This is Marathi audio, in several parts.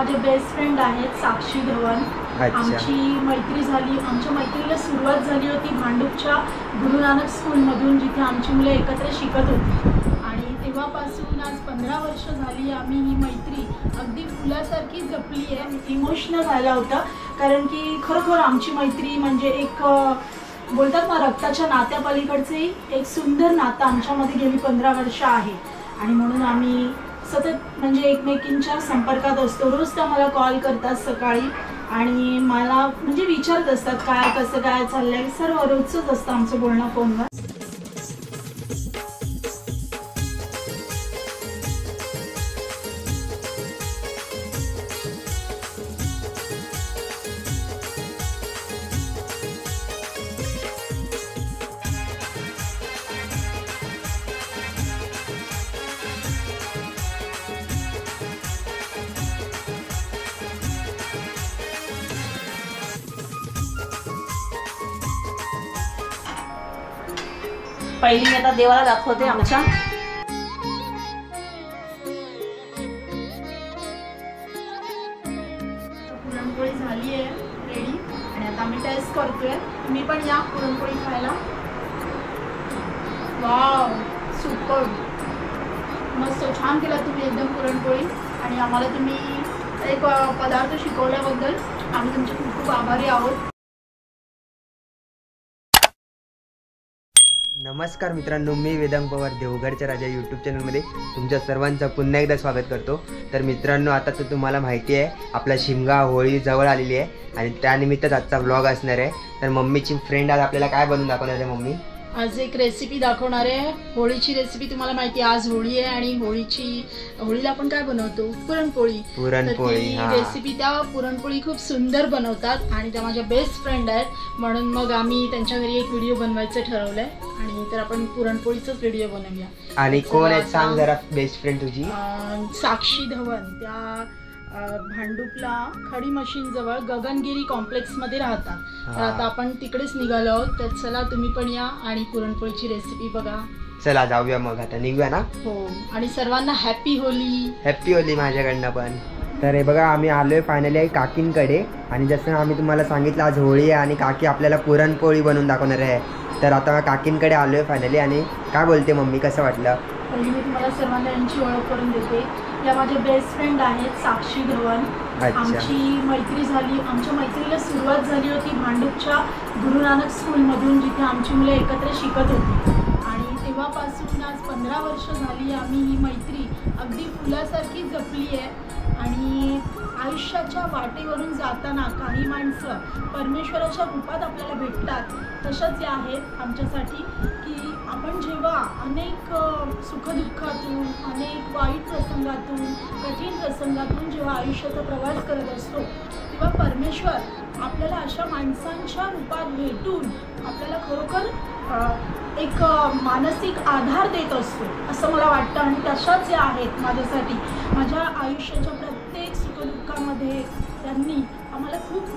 माझे बेस्ट फ्रेंड आहेत साक्षी धवन। आमची मैत्री झाली, आमच्या मैत्रीला सुरुवात झाली होती भांडूपच्या गुरु नानक स्कूलमधून, जिथे आमची मुलं एकत्र शिकत होती आणि तेव्हापासून आज 15 वर्ष झाली आम्ही ही मैत्री अगदी फुलासारखी जपली आहे। इमोशनल झाला होता कारण की खरोखर आमची मैत्री म्हणजे एक बोलतात ना रक्ताच्या नात्यापलीकडचे एक सुंदर नातं आमच्यामध्ये गेली 15 वर्ष आहे आणि म्हणून आम्ही सतत म्हणजे एकमेकींच्या संपर्कात असतो। रोज त्या मला कॉल करतात सकाळी आणि मला म्हणजे विचारत असतात काय कसं काय चाललंय, सर्व रोजच असतं आमचं बोलणं फोनवर। पहिली मी आता देवाला दाखवते आमच्या। पुरणपोळी झाली आहे रेडी आणि आता आम्ही टेस्ट करतोय। तुम्ही पण या पुरणपोळी खायला। वाव, सुपर, मस्त, छान केला तुम्ही एकदम पुरणपोळी आणि आम्हाला तुम्ही एक पदार्थ शिकवल्याबद्दल आम्ही तुमचे खूप खूप आभारी आहोत। नमस्कार मित्रांनो, मी वेदांग पवार देवगडच्या राजा यूट्यूब चॅनलमध्ये तुमच्या सर्वांचं पुन्हा एकदा स्वागत करतो। तर मित्रांनो, आता तर तुम्हाला माहिती आहे आपला शिमगा होळी जवळ आलेली आहे आणि त्यानिमित्तच आजचा व्लॉग असणार आहे। तर मम्मीची फ्रेंड आज आपल्याला काय बनवून दाखवणार आहे मम्मी? आज एक रेसिपी दाखवणार आहे, होळीची रेसिपी। तुम्हाला माहिती आहे आज होळी आहे आणि होळीला आपण काय बनवतो? पुरणपोळी। पुरणपोळी रेसिपी त्या पुरणपोळी खूप सुंदर बनवतात आणि त्या माझ्या बेस्ट फ्रेंड आहेत, म्हणून मग आम्ही त्यांच्या घरी एक व्हिडिओ बनवायचं ठरवलंय आणि तर आपण पुरणपोळीचाच व्हिडिओ बनवूया। आणि कोण आहे सांग जरा बेस्ट फ्रेंड तुझी? साक्षी धवन, त्या भांडूपला खडी मशीन जवळ गगनगिरी कॉम्प्लेक्स मध्ये राहतात। तर आता आपण तिकडेच निघालो आहोत, तर चला तुम्ही पण या आणि पुरणपोळीची रेसिपी बघा। चला जाऊया मग, आता निघूया ना? हो, आणि सर्वांना हॅपी होली। हॅपी होली माझ्याकडनं पण। तर हे बघा आम्ही आलोय फायनली काकींकडे आणि जसं आम्ही तुम्हाला सांगितलं आज होळी आहे आणि काकी आपल्याला पुरणपोळी बनवून दाखवणार आहे। तर आता काकींकडे आलोय फायनली आणि काय बोलते मम्मी, कसं वाटलं? पहिली मी तुम्हाला सर्वांना यांची ओळख करून देते। या माझ्या बेस्ट फ्रेंड आहेत साक्षी धवन। आमची मैत्री झाली, आमच्या मैत्रीला सुरुवात झाली होती भांडूपच्या गुरु नानक स्कूलमधून, जिथे आमची मुलं एकत्र शिकत होती आणि तेव्हापासून आज 15 वर्ष झाली आम्ही ही मैत्री अगदी फुलासारखी जपली आहे। आणि आयुष्याच्या वाटेवरून जाताना काही माणसं परमेश्वराच्या रूपात आपल्याला भेटतात, तशाच या आहेत आमच्यासाठी की आपण जेव्हा अनेक सुखदुःखातून, अनेक वाईट प्रसंगातून, कठीण प्रसंगातून जेव्हा आयुष्याचा प्रवास करत असतो तेव्हा परमेश्वर आपल्याला अशा माणसांच्या रूपात भेटून आपल्याला खरोखर एक मानसिक आधार देत असतो असं मला वाटतं आणि तशाच या आहेत माझ्यासाठी। माझ्या आयुष्याच्या प्रत्येक सुखदुःखामध्ये त्यांनी आम्हाला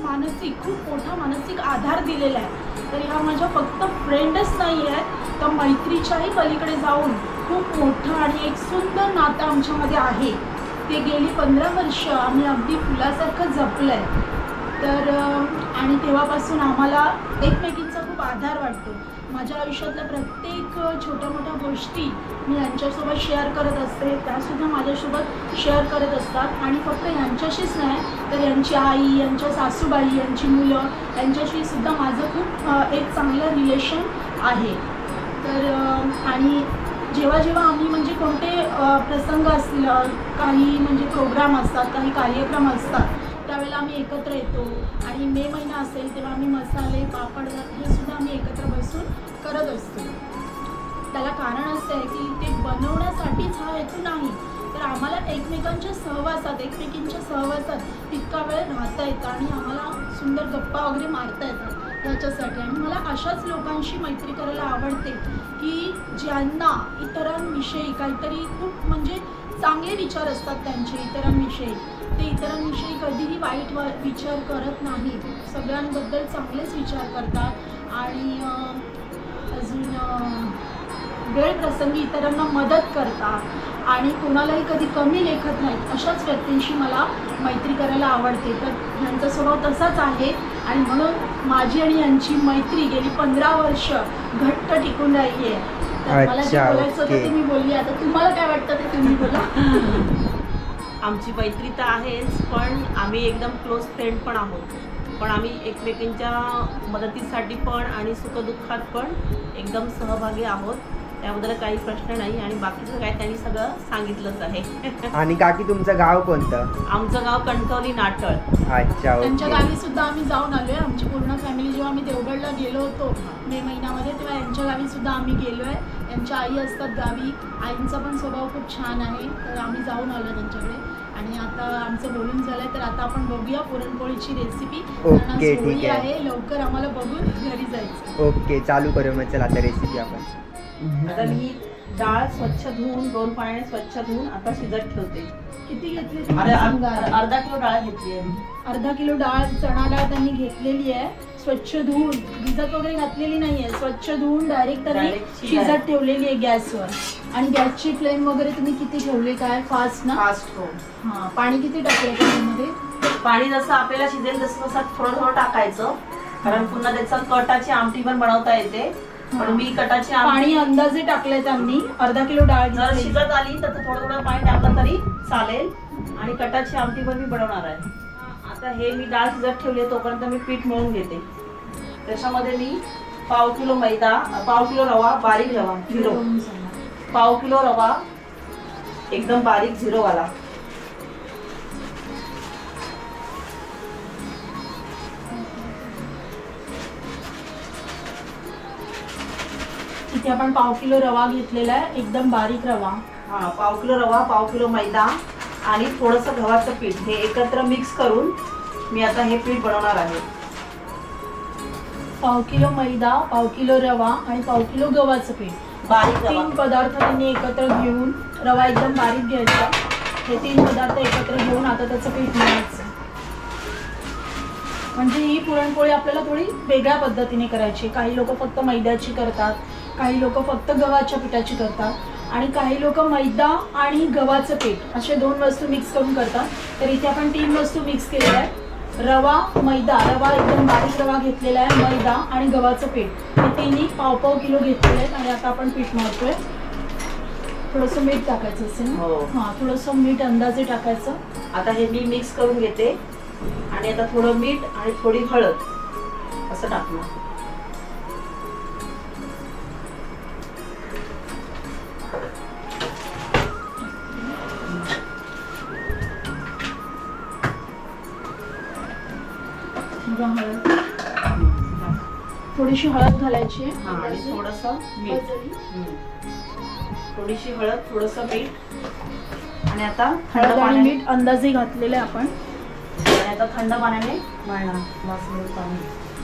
खूप मोठा मानसिक आधार दिलेला आहे। तर ह्या माझ्या फक्त फ्रेंडच नाही आहेत, तर मैत्रीच्याही पलीकडे जाऊन खूप मोठं आणि एक सुंदर नातं आमच्यामध्ये आहे। ते गेली 15 वर्ष आम्ही अगदी फुलासारखं जपलं आहे। तर आणि तेव्हापासून आम्हाला एकमेकींचा खूप आधार वाटतो। माझ्या आयुष्यातल्या प्रत्येक छोट्या मोठ्या गोष्टी मी यांच्यासोबत शेअर करत असते, त्यासुद्धा माझ्यासोबत शेअर करत असतात आणि फक्त यांच्याशीच नाही तर यांची आई, यांच्या सासूबाई, यांची मुलं यांच्याशी सुद्धा माझं खूप एक चांगलं रिलेशन आहे। तर आणि जेव्हा जेव्हा आम्ही म्हणजे कोणते प्रसंग असतील, काही म्हणजे प्रोग्राम असतात, काही कार्यक्रम असतात, त्यावेळेला आम्ही एकत्र येतो आणि मे महिना असेल तेव्हा आम्ही मसाले, पापड हे सुद्धा आम्ही एकत्र बसून करत असतो। त्याला कारण असं आहे की ते बनवण्यासाठीच हा हेतू नाही, तर आम्हाला एकमेकांच्या सहवासात तितका वेळ राहता येतं आणि आम्हाला सुंदर गप्पा वगैरे मारता येतात ह्याच्यासाठी। आणि मला अशाच लोकांशी मैत्री करायला आवडते की ज्यांना इतरांविषयी काहीतरी खूप म्हणजे चांगले विचार असतात त्यांचे इतरांविषयी, ते इतरांविषयी कधीही वाईट विचार करत नाहीत, सगळ्यांबद्दल चांगलेच विचार करतात आणि अजून वेळ प्रसंगी इतरांना मदत करतात आणि कोणालाही कधी कमी लेखत नाहीत अशाच व्यक्तींशी मला मैत्री करायला आवडते. तर यांचा स्वभाव तसाच आहे आणि म्हणून माझी आणि यांची मैत्री गेली 15 वर्ष घट्ट टिकून राहिली आहे. तर मला जे बोलायचं होतं ते मी बोलली. आता तुम्हाला काय वाटतं ते तुम्ही बोला. आमची मैत्री तर आहेच, पण आम्ही एकदम क्लोज फ्रेंड पण आहोत. पण आम्ही एकमेकांच्या मदतीसाठी पण आणि सुखदुःखात पण एकदम सहभागी आहोत. त्याबद्दल काही प्रश्न नाही आणि बाकीचं काय त्यांनी सगळं सांगितलंच आहे. आणि काकी तुमचं गाव कोणतं? आमचं गाव कणकवली नाटळ. अच्छा. त्यांच्या गावी सुद्धा आम्ही जाऊन आलोय. आमची पूर्ण फॅमिली जेव्हा आम्ही देवगडला गेलो होतो मे महिन्यामध्ये तेव्हा यांच्या गावी सुद्धा आम्ही गेलोय. यांच्या आई असतात गावी. आईंचा पण स्वभाव खूप छान आहे. तर आम्ही जाऊन आलो त्यांच्याकडे आणि आता आमचं बोलून झालंय. तर आता आपण बघूया पुरणपोळीची रेसिपी. ओके, ठीक आहे. लवकर आम्हाला बघून घरी जायचं. ओके, चालू करू मग. चला आता रेसिपी आपण. आता मी डाळ स्वच्छ धुवून 2 पाण्याने स्वच्छ धुवून आता शिजत ठेवते. किती घेतली? अर्धा किलो डाळ घेतली आहे. अर्धा किलो डाळ, चणा डाळ त्यांनी घेतलेली आहे. स्वच्छ धुवून, भिजत वगैरे घातलेली नाहीये. स्वच्छ धुवून डायरेक्ट त्यांनी शिजत ठेवलेली आहे गॅसवर. आणि गॅसची फ्लेम वगैरे तुम्ही किती ठेवले? काय फास्ट ना? फास्ट. हो. हा. पाणी किती टाकलं त्यामध्ये? पाणी जसं आपल्याला शिजेल तसं थोडं थोडं टाकायचं, कारण पुन्हा त्याचं कटाची आमटी पण बनवता येते. पण मी कटाची पाणी अंदाजे टाकलंय त्यांनी. अर्धा किलो डाळ जर शिजत आली तर थोडं थोडं पाणी टाकलं तरी चालेल. आणि कटाची आमटी पण मी बनवणार आहे. आता हे मी डाळ शिजत ठेवली तोपर्यंत मी पीठ मळून घेते. त्याच्यामध्ये मी पाव किलो मैदा, पाव किलो रवा, बारीक रवा, पाव किलो रवा एकदम बारीक झिरोवाला, इथे आपण पाव किलो रवा घेतलेला आहे, एकदम बारीक रवा. हा, पाव किलो रवा, पाव किलो मैदा आणि थोडंसं गव्हाचं पीठ हे एकत्र मिक्स करून मी आता हे पीठ बनवणार आहे. पाव किलो मैदा, पाव किलो रवा आणि पाव किलो गव्हाचं पीठ, बारीक रवा. 3 पदार्थ त्यांनी एकत्र घेऊन, रवा एकदम बारीक घ्यायचा. हे 3 पदार्थ एकत्र घेऊन आता त्याचं पीठ मळायचं. म्हणजे ही पुरणपोळी आपल्याला थोडी वेगळ्या पद्धतीने करायची. काही लोक फक्त मैद्याची करतात, काही लोक फक्त गव्हाच्या पिठाची करतात आणि काही लोक मैदा आणि गव्हाचं पीठ असे 2 वस्तू मिक्स करून करतात. तर इथे आपण 3 वस्तू मिक्स केलेल्या आहेत. रवा, मैदा, रवा एकदम बारीक रवा घेतलेला आहे, मैदा आणि गव्हाचं पीठ हे तिन्ही पाव पाव किलो घेतलेले आहेत. आणि आता आपण पीठ मळतोय. थोडंसं मीठ टाकायचं असेल ना? हां, थोडंसं मीठ अंदाजे टाकायचं. आता हे मी मिक्स करून घेते आणि आता थोडं मीठ आणि थोडी हळद असं टाकणार. हळद, थोडीशी हळद घालायची आणि थोडंसं मीठ, थोडीशी हळद, थोडंसं मीठ आणि आता हळद आणि मीठ अंदाजे घातलेले आपण. आणि आता थंड पाण्याने मळणार. बासमती पाणी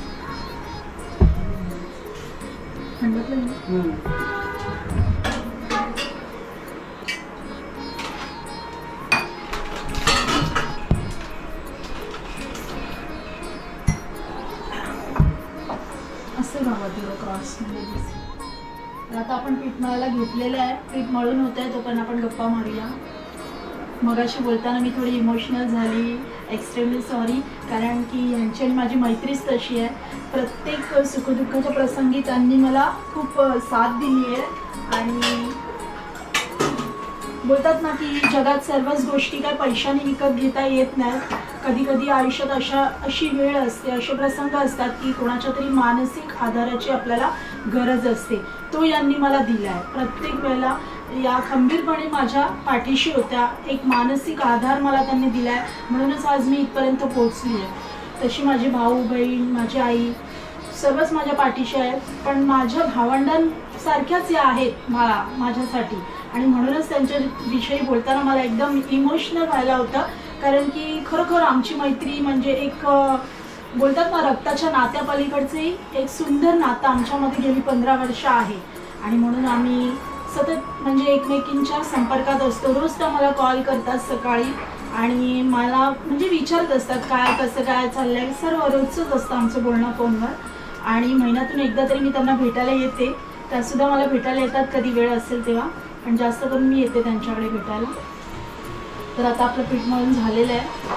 असं घावा क्रॉस मध्ये. आता आपण पीठ मळायला घेतलेलं आहे. पीठ मळून होत आहे तोपर्यंत आपण गप्पा मारूया. मगाशी बोलताना मी थोडी इमोशनल झाली, एक्स्ट्रीमली सॉरी, कारण की यांची आणि माझी मैत्रीच तशी आहे. प्रत्येक सुखदुःखाच्या प्रसंगी त्यांनी मला खूप साथ दिली आहे. आणि बोलतात ना की जगात सर्वच गोष्टी काय पैशाने विकत घेता येत नाहीत. कधी कधी आयुष्यात अशी वेळ असते, असे प्रसंग असतात की कोणाच्या तरी मानसिक आधाराची आपल्याला गरज असते. तो यांनी मला दिला आहे. प्रत्येक वेळेला या खंबीरपणे माझ्या पाठीशी होत्या. एक मानसिक आधार मला त्यांनी दिला आहे, म्हणूनच आज मी इथपर्यंत पोहोचली आहे. तशी माझी भाऊ बहीण, माझी आई सर्वच माझ्या पाठीशी आहेत. पण माझ्या भावंडांसारख्याच या आहेत मला माझ्यासाठी. आणि म्हणूनच त्यांच्याविषयी बोलताना मला एकदम इमोशनल व्हायला होतं. कारण की खरोखर आमची मैत्री म्हणजे एक बोलतात ना रक्ताच्या नात्यापलीकडचे एक सुंदर नातं आमच्यामध्ये गेली 15 वर्ष आहे. आणि म्हणून आम्ही सतत म्हणजे एकमेकींच्या संपर्कात असतो. रोज त्या मला कॉल करतात सकाळी आणि मला म्हणजे विचारत असतात काय कसं काय चाललंय. सर्व रोजचंच असतं आमचं बोलणं फोनवर. आणि महिन्यातून एकदा तरी मी त्यांना भेटायला येते. त्यासुद्धा मला भेटायला येतात कधी वेळ असेल तेव्हा. आणि जास्त करून मी येते त्यांच्याकडे भेटायला. तर आता आपलं पीठ मळून झालेलं आहे.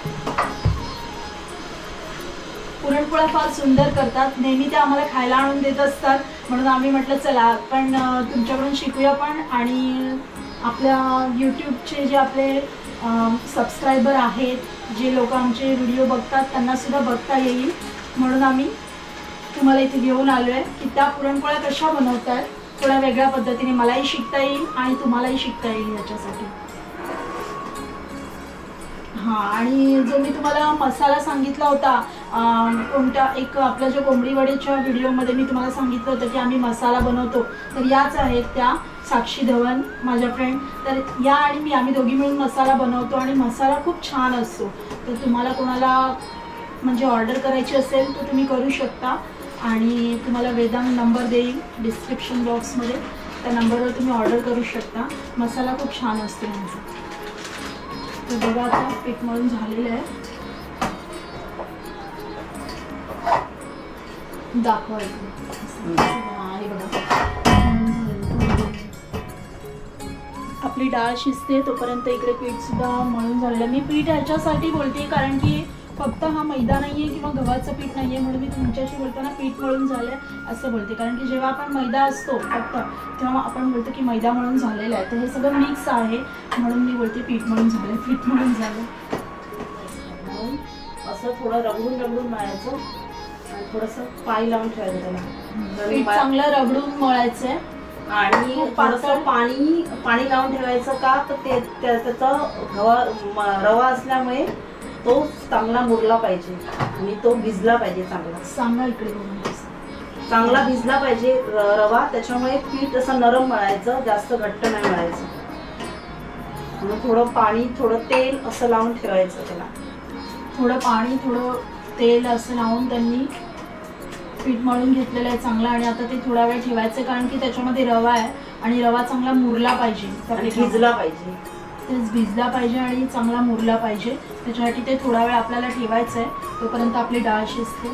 पुरणपोळ्या फार सुंदर करतात, नेहमी ते आम्हाला खायला आणून देत असतात, म्हणून आम्ही म्हटलं चला आपण तुमच्याकडून शिकूया पण, आणि आपल्या यूट्यूबचे जे आपले सबस्क्रायबर आहेत, जे लोक आमचे व्हिडिओ बघतात त्यांना सुद्धा बघता येईल म्हणून आम्ही तुम्हाला इथे घेऊन आलो आहे की त्या पुरणपोळ्या कशा बनवतात थोड्या वेगळ्या पद्धतीने, मलाही शिकता येईल आणि तुम्हालाही शिकता येईल याच्यासाठी. हां, आणि जो मी तुम्हाला मसाला सांगितला होता कोणत्या एक आपल्या जो कोंबडी वडीच्या व्हिडिओमध्ये मी तुम्हाला सांगितलं होतं की आम्ही मसाला बनवतो, तर याच आहेत त्या, साक्षी धवन माझ्या फ्रेंड. तर या आणि मी आम्ही दोघी मिळून मसाला बनवतो आणि मसाला खूप छान असतो. तर तुम्हाला कोणाला म्हणजे ऑर्डर करायची असेल तर तुम्ही करू शकता, आणि तुम्हाला वेदांग नंबर देईल डिस्क्रिप्शन बॉक्समध्ये, त्या नंबरवर तुम्ही ऑर्डर करू शकता. मसाला खूप छान असतो यांचा. तर बघा आता पीठ मळून झालेलं आहे, दाखवा इकडे. हे बघा आपली डाळ शिजते तोपर्यंत इकडे पीठ सुद्धा मळून झालेलं आहे. मी पीठ ह्याच्यासाठी बोलते कारण की फक्त हा मैदा नाही आहे किंवा गव्हाचं पीठ नाही आहे म्हणून मी तुमच्याशी बोलताना पीठ मळून झालं आहे असं बोलते, कारण की जेव्हा आपण मैदा असतो फक्त तेव्हा आपण बोलतो की मैदा मळून झालेला आहे. तर हे सगळं मिक्स आहे म्हणून मी बोलते पीठ मळून झालं, पीठ मळून झालं. असं थोडं रगडून रगडून मळायचं आणि थोडंसं पाणी लावून ठेवायचं त्याला. पीठ चांगलं रगडून मळायचं आहे आणि थोडंसं पाणी लावून ठेवायचं का, तर ते त्याचा रवा असल्यामुळे तो चांगला मुरला पाहिजे आणि तो भिजला पाहिजे चांगला इकडे चांगला भिजला पाहिजे रवा. त्याच्यामुळे पीठ असं नरम मळायचं, जास्त घट्ट नाही मळायचं. मग थोडं पाणी थोडं तेल असं लावून ठेवायचं त्याला. थोडं पाणी थोडं तेल असं लावून त्यांनी पीठ मळून घेतलेलं आहे चांगलं. आणि आता ते थोडा वेळ ठेवायचं कारण की त्याच्यामध्ये रवा आहे आणि रवा चांगला मुरला पाहिजे, भिजला पाहिजे, तेच भिजला पाहिजे आणि चांगला मुरला पाहिजे. त्याच्यासाठी ते थोडा वेळ आपल्याला ठेवायचं आहे, तोपर्यंत आपली डाळ शिजते.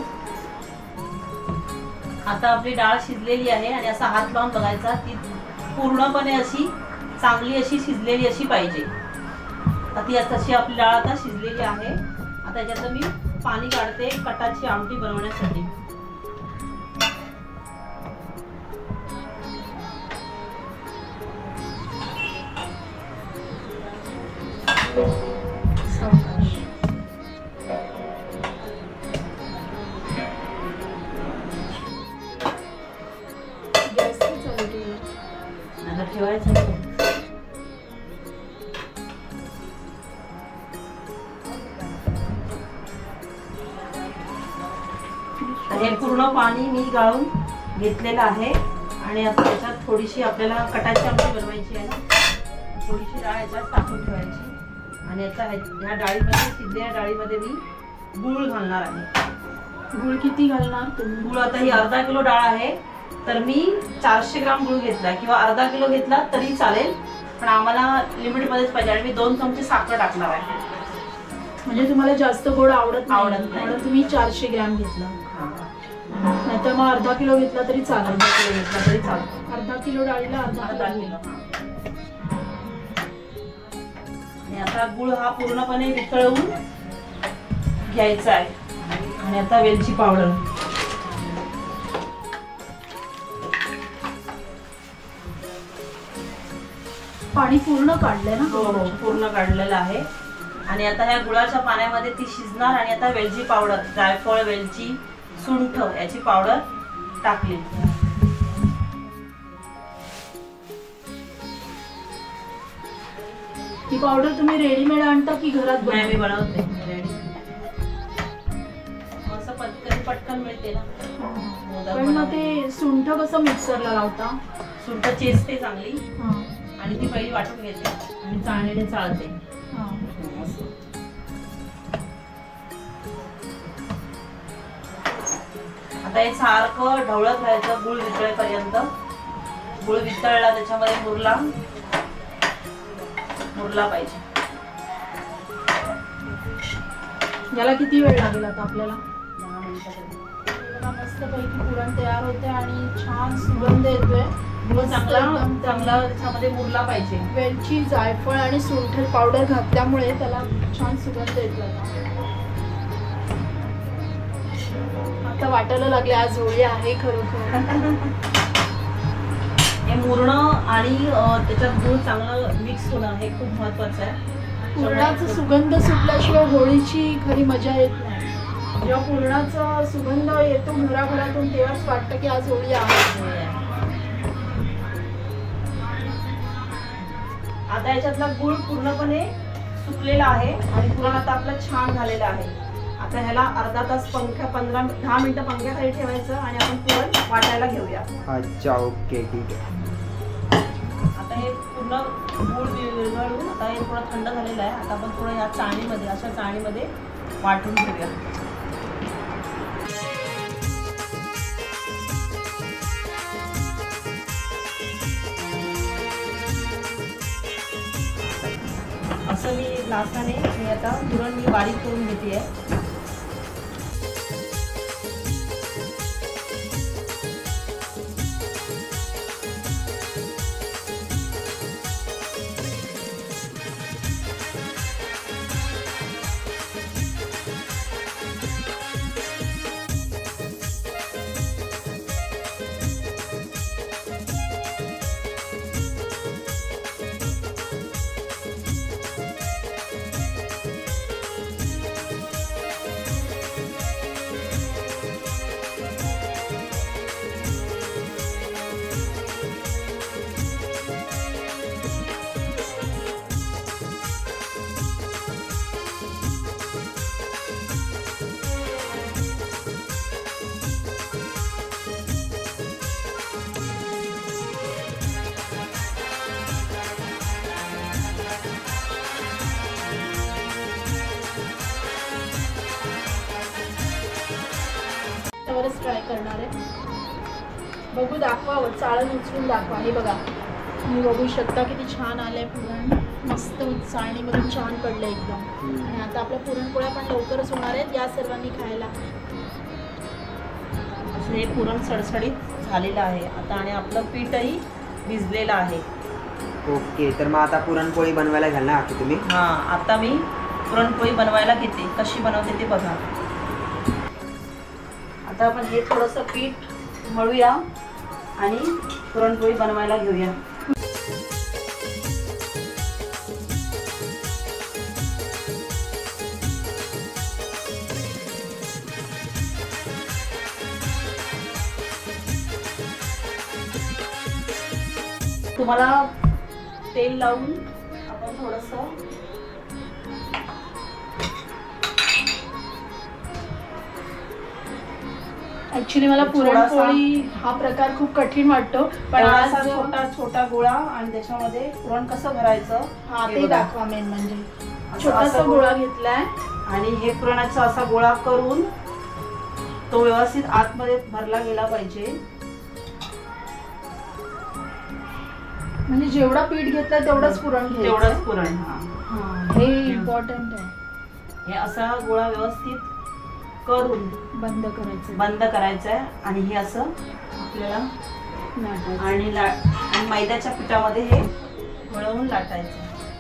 आता आपली डाळ शिजलेली आहे आणि असा हात लावून बघायचा, ती पूर्णपणे अशी चांगली अशी शिजलेली अशी पाहिजे. ती तशी आपली डाळ आता शिजलेली आहे. आता याच्यात मी पाणी काढते कटाची आमटी बनवण्यासाठी. आता ठेवायचं हे पूर्ण पाणी मी गाळून घेतलेलं आहे. आणि आता त्याच्यात थोडीशी आपल्याला कटाची आमटी बनवायची आहे ना, थोडीशी डाळ याच्यात टाकून ठेवायची. आणि आता ह्या डाळीमध्ये शिजलेल्या डाळीमध्ये मी गूळ घालणार आहे. गूळ किती घालणार तुम्ही? गूळ आता ही अर्धा किलो डाळ आहे तर मी 400 ग्राम गूळ घेतला किंवा अर्धा किलो घेतला तरी चालेल, पण आम्हाला लिमिटमध्येच पाहिजे. आणि मी 2 चमचे साखर टाकणार आहे. म्हणजे तुम्हाला जास्त गोड आवडत नाही म्हणून तुम्ही 400 ग्रॅम घेतला, नाहीतर मग अर्धा किलो घेतला तरी चालेल. अर्धा किलो डाळीला अर्धा किलो. आणि आता गूळ हा पूर्णपणे वितळवून घ्यायचा आहे. आणि आता वेलची पावडर, पाणी पूर्ण काढलंय ना? हो हो, पूर्ण काढलेलं आहे. आणि आता ह्या गुळाच्या पाण्यामध्ये ती शिजणार. आणि आता वेलची पावडर, जायफळ, वेलची, सुंठ याची पावडर टाकली. ही पावडर तुम्ही रेडीमेड आणता की घरात? नाही, मी बनवते रेडी. असं पटकन मिळते ना. पण मग ते सुंठ कसं मिक्सरला लावता? सुंठ चेचते चांगली आणि ती पहिली वाटून घेते आणि चाळणीने चाळते. आता हे सारखं ढवळत राहायचं गुळ वितळेपर्यंत. गुळ वितळला त्याच्यामध्ये मुरला पाहिजे. याला किती वेळ लागेल आता आपल्याला? 10 मिनिटं. मस्तपैकी पुरण तयार होते आणि छान सुगंध येतोय. गूळ चांगला चांगला त्याच्यामध्ये मुरला पाहिजे. वेलची, जायफळ आणि सुंठ पावडर घातल्यामुळे त्याला छान सुगंध येतो. आता वाटायला लागले आज होळी आहे खरोखर. हे मुरणं आणि त्याच्यात गूळ चांगलं मिक्स होणं हे खूप महत्वाचं आहे. पुरणाचा सुगंध सुटल्याशिवाय होळीची खरी मजा येत नाही. जेव्हा पुरणाचा सुगंध येतो घराघरातून तेव्हाच वाटतं की आज होळी आहे. आता याच्यातला गूळ पूर्णपणे सुकलेला आहे आणि पुरण आता आपलं छान झालेलं आहे. आता ह्याला अर्धा तास 10 मिनिटं पंख्याखाली ठेवायचं आणि आपण पुरण वाटायला घेऊया. अच्छा, ओके, ठीक आहे. आता हे पूर्ण गूळ विरघळून आता हे थोडं थंड झालेलं आहे. आता आपण थोडं या चाळणीमध्ये अशा चाळणीमध्ये वाटून घेऊया. असं मी ग्लासाने हे आता पुरण मी बारीक करून घेते आहे. त्यावरच ट्राय करणार आहे. बघू, दाखवा, चाळण उचलून दाखवा. हे बघा, तुम्ही बघू शकता किती छान आलंय पुरण. मस्त चाळणीमधून छान पडलं एकदम. आणि आता आपल्या पुरणपोळ्या पण लवकरच होणार आहेत या सर्वांनी खायला. असं हे पुरण सडसडीत झालेलं आहे आता आणि आपलं पीठही भिजलेलं आहे. ओके, तर मग आता पुरणपोळी बनवायला घ्याल ना आता तुम्ही? हां, आता मी पुरणपोळी बनवायला घेते. कशी बनवते ते बघा. आता आपण हे थोडंसं पीठ मळूया आणि पुरणपोळी बनवायला घेऊया. तुम्हाला तेल लावून आपण थोडंसं ऍक्च्युली मला पुरणपोळी हा प्रकार खूप कठीण वाटतो, पण आज छोटा गोळा आणि त्याच्यामध्ये पुरण कसं भरायचं हा ते दाखवा. मेन म्हणजे छोटासा गोळा घेतलाय आणि हे पुरणाचा असा गोळा करून तो व्यवस्थित आतमध्ये भरला गेला पाहिजे. म्हणजे जेवढा पीठ घेतलाय तेवढंच पुरण घ्यायचं. तेवढंच पुरण. हे इम्पॉर्टंट आहे. हे असा गोळा व्यवस्थित करून बंद करायचं आहे आणि हे असं आपल्याला आणि मैद्याच्या पिठामध्ये हे वळवून लाटायचं.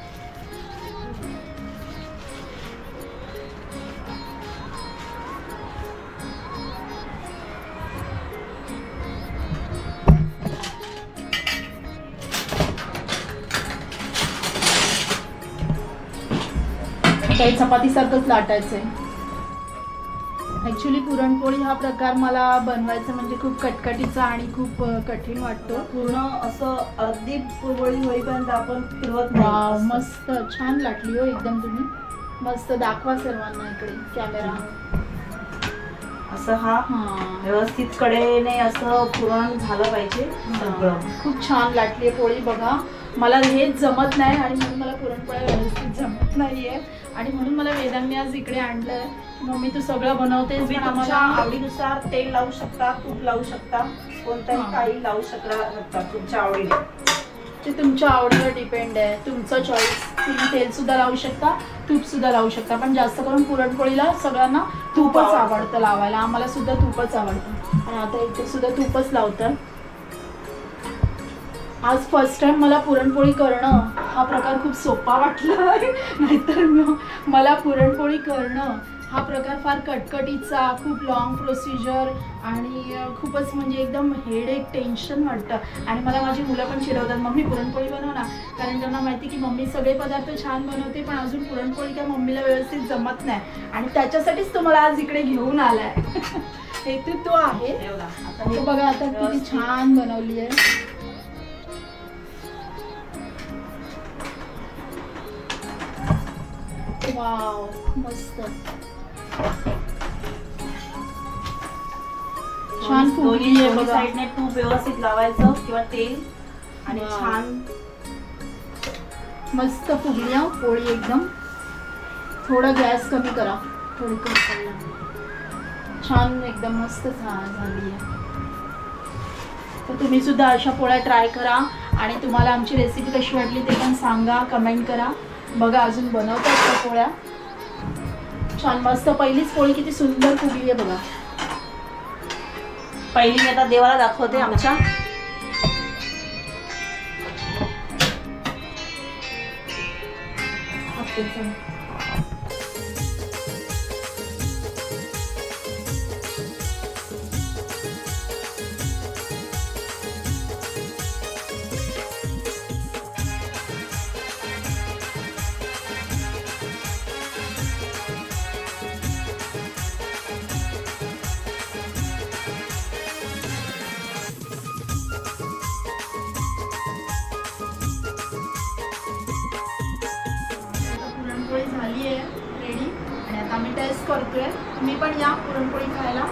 काही चपातीसारखंच लाटायचंय. ऍक्च्युली पुरणपोळी हा प्रकार मला बनवायचा म्हणजे खूप कटकटीचा आणि खूप कठीण वाटतो. पूर्ण असं अर्धी पोळी होईपर्यंत आपण फिरवत नाही. वाव, मस्त छान लाटली हो एकदम. तुम्ही मस्त दाखवा सर्वांना इकडे कॅमेरा. असं हा व्यवस्थित कडेने असं पुरण झालं पाहिजे सगळं. खूप छान लाटली आहे पोळी बघा. मला हेच जमत नाही आणि म्हणून मला पुरणपोळ्या व्यवस्थित जमत नाहीये आणि म्हणून मला वेदांनी आज इकडे आणलंय. मम्मी तू सगळं बनवतेस, पण आम्हाला आवडीनुसार तेल लावू शकता, तूप लावू शकता, कोणतंही काही लावू शकता तुमच्या आवडीने. ते तुमच्या आवडीवर डिपेंड आहे, तुमचं चॉईस. तुम्ही तेल सुद्धा लावू शकता, तूप सुद्धा लावू शकता, पण जास्त करून पुरणपोळीला सगळ्यांना तूपच आवडतं लावायला. आम्हाला सुद्धा तूपच आवडतं आणि आता इथे सुद्धा तूपच लावतात. आज फर्स्ट टाइम मला पुरणपोळी करणं हा प्रकार खूप सोपा वाटला आहे. नाहीतर मला पुरणपोळी करणं हा प्रकार फार कटकटीचा, खूप लॉंग प्रोसिजर आणि खूपच म्हणजे एकदम हेडेक, टेन्शन वाटतं. आणि मला माझी मुलं पण चिडवतात, मम्मी पुरणपोळी बनव ना, कारण त्यांना माहिती की मम्मी सगळे पदार्थ छान बनवते पण अजून पुरणपोळी काय मम्मीला व्यवस्थित जमत नाही. आणि त्याच्यासाठीच तो मला आज इकडे घेऊन आलाय. हेतू तो आहे. हे बघा आता किती छान बनवली आहे. वाव, मस्त छान फुगली आहे बघा. साईडने तूप व्यवस्थित लावायचं किंवा तेल आणि छान मस्त फुगली आहे पोळी एकदम. थोडा गॅस कमी करा, थोडी छान एकदम मस्त झाली आहे. तर तुम्ही सुद्धा अशा पोळ्या ट्राय करा आणि तुम्हाला आमची रेसिपी कशी वाटली ते पण सांगा, कमेंट करा. बघा अजून बनवतात त्या पोळ्या छान मस्त. पहिलीच पोळी किती सुंदर फुगली आहे बघा. पहिली मी आता देवाला दाखवते आमच्या. पुरणपोळी झाली आहे रेडी आणि आता आम्ही टेस्ट करतोय. तुम्ही पण या पुरणपोळी खायला.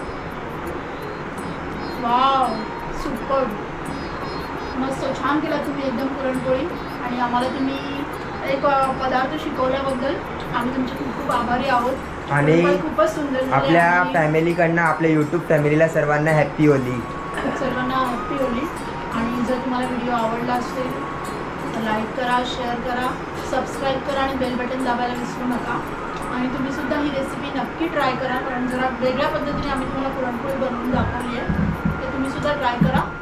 वाव, सुपर, मस्त छान केला तुम्ही एकदम पुरणपोळी. आणि आम्हाला तुम्ही एक पदार्थ शिकवल्याबद्दल आम्ही तुमचे खूप खूप आभारी आहोत. आणि खूपच सुंदर आपल्या फॅमिलीकडनं आपल्या यूट्यूब फॅमिलीला सर्वांना हॅप्पी होली. सर्वांना हॅप्पी होली. आणि जर तुम्हाला व्हिडिओ आवडला असेल तर लाईक करा, शेअर करा, सबस्क्राईब करा आणि बेल बटन दाबायला विसरू नका. आणि तुम्ही सुद्धा ही रेसिपी नक्की ट्राय करा, कारण जरा वेगळ्या पद्धतीने आम्ही तुम्हाला पुरणपोळी बनवून दाखवली आहे. ते तुम्ही सुद्धा ट्राय करा.